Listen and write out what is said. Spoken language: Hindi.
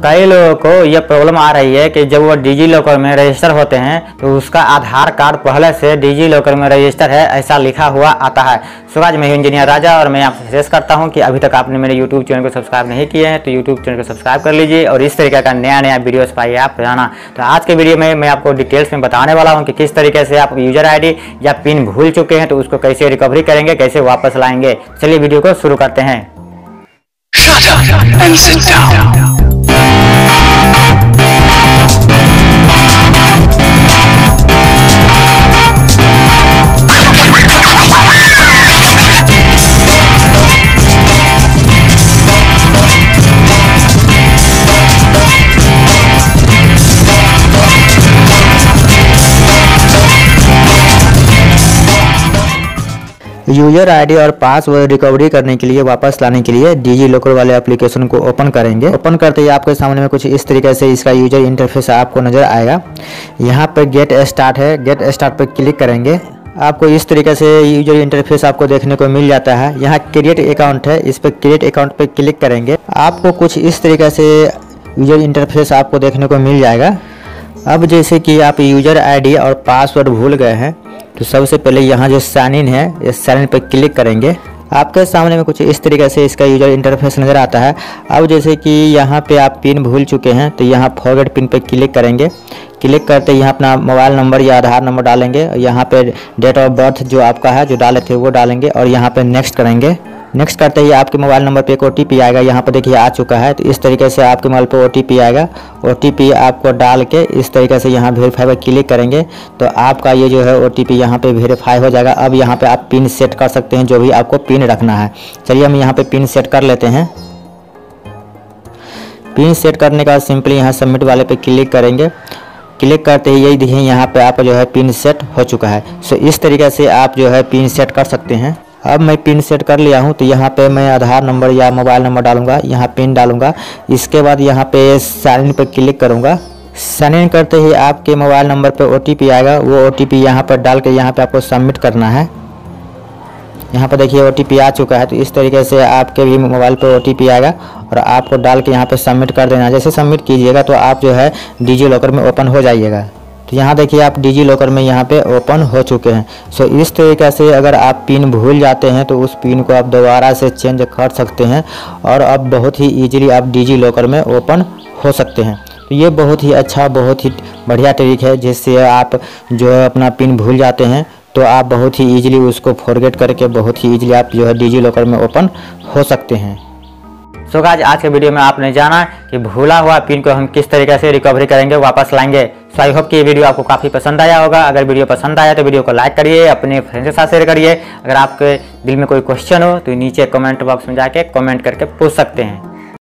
कई लोगों को यह प्रॉब्लम आ रही है कि जब वो डिजी लॉकर में रजिस्टर होते हैं तो उसका आधार कार्ड पहले से डिजी लॉकर में रजिस्टर है ऐसा लिखा हुआ आता है। सो आज मैं इंजीनियर राजा और मैं आपसे सजेस्ट करता हूं कि अभी तक आपने मेरे यूट्यूब चैनल को सब्सक्राइब नहीं किए हैं तो यूट्यूब चैनल को सब्सक्राइब कर लीजिए और इस तरीके का नया वीडियोस पाइए आप रोजाना। तो आज के वीडियो में मैं आपको डिटेल्स में बताने वाला हूँ कि किस तरीके से आप यूजर ID या पिन भूल चुके हैं तो उसको कैसे रिकवरी करेंगे, कैसे वापस लाएंगे। चलिए वीडियो को शुरू करते हैं। Shut up and sit down. User ID और पासवर्ड रिकवरी करने के लिए वापस लाने के लिए डिजी लॉकर वाले एप्लीकेशन को ओपन करेंगे। ओपन करते ही आपके सामने में कुछ इस तरीके से इसका यूजर इंटरफेस आपको नजर आएगा। यहाँ पे गेट स्टार्ट है, गेट स्टार्ट पे क्लिक करेंगे। आपको इस तरीके से यूजर इंटरफेस आपको देखने को मिल जाता है। यहाँ क्रिएट अकाउंट है, इस पर क्रिएट अकाउंट पे क्लिक करेंगे। आपको कुछ इस तरीके से यूजर इंटरफेस आपको देखने को मिल जाएगा। अब जैसे कि आप यूजर आईडी और पासवर्ड भूल गए हैं तो सबसे पहले यहाँ जो साइन इन है इस साइन इन पर क्लिक करेंगे। आपके सामने में कुछ इस तरीके से इसका यूजर इंटरफेस नज़र आता है। अब जैसे कि यहाँ पे आप पिन भूल चुके हैं तो यहाँ फॉरगेट पिन पे क्लिक करेंगे। क्लिक करते यहाँ अपना मोबाइल नंबर या आधार नंबर डालेंगे। यहाँ पे डेट ऑफ बर्थ जो आपका है जो डाले थे वो डालेंगे और यहाँ पे नेक्स्ट करेंगे। नेक्स्ट करते ही आपके मोबाइल नंबर पे एक OTP आएगा। यहाँ पर देखिए आ चुका है। तो इस तरीके से आपके मोबाइल पे OTP आएगा। OTP आपको डाल के इस तरीके से यहाँ वेरीफाई पर क्लिक करेंगे तो आपका ये जो है OTP यहाँ पे वेरीफाई हो जाएगा। अब यहाँ पे आप पिन सेट कर सकते हैं, जो भी आपको पिन रखना है। चलिए हम यहाँ पे पिन सेट कर लेते हैं। पिन सेट करने का सिंपली यहाँ सबमिट वाले पे क्लिक करेंगे। क्लिक करते ही यही देखिए यहाँ पे आपका जो है पिन सेट हो चुका है। सो इस तरीके से आप जो है पिन सेट कर सकते हैं। अब मैं पिन सेट कर लिया हूँ तो यहाँ पे मैं आधार नंबर या मोबाइल नंबर डालूंगा, यहाँ पिन डालूंगा। इसके बाद यहाँ पे साइन इन पर क्लिक करूँगा। साइन इन करते ही आपके मोबाइल नंबर पे OTP आएगा। वो OTP यहाँ पर डाल के यहाँ पे आपको सबमिट करना है। यहाँ पर देखिए OTP आ चुका है। तो इस तरीके से आपके भी मोबाइल पे OTP आएगा और आपको डाल के यहाँ पे सबमिट कर देना। जैसे सबमिट कीजिएगा तो आप जो है डिजी लॉकर में ओपन हो जाइएगा। तो यहाँ देखिए आप डिजी लॉकर में यहाँ पे ओपन हो चुके हैं। सो इस तरीके से अगर आप पिन भूल जाते हैं तो उस पिन को आप दोबारा से चेंज कर सकते हैं और अब बहुत ही ईजिली आप डिजी लॉकर में ओपन हो सकते हैं। तो ये बहुत ही अच्छा, बहुत ही बढ़िया ट्रिक है जिससे आप जो है अपना पिन भूल जाते हैं तो आप बहुत ही ईजिली उसको फॉरगेट करके बहुत ही ईजिली आप जो है डिजी लॉकर में ओपन हो सकते हैं। सो गाइस आज के वीडियो में आपने जाना कि भूला हुआ पिन को हम किस तरीके से रिकवरी करेंगे, वापस लाएंगे। सो आई होप कि ये वीडियो आपको काफ़ी पसंद आया होगा। अगर वीडियो पसंद आया तो वीडियो को लाइक करिए, अपने फ्रेंड्स के साथ शेयर करिए। अगर आपके दिल में कोई क्वेश्चन हो तो नीचे कमेंट बॉक्स में जाके कमेंट करके पूछ सकते हैं।